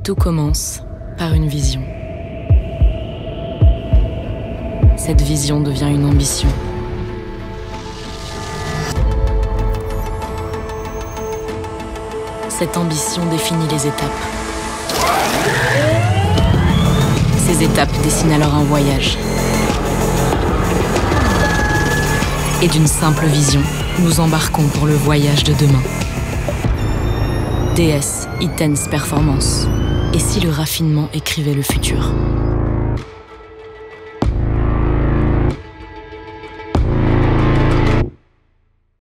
Tout commence par une vision. Cette vision devient une ambition. Cette ambition définit les étapes. Ces étapes dessinent alors un voyage. Et d'une simple vision, nous embarquons pour le voyage de demain. DS Intense Performance. Et si le raffinement écrivait le futur ?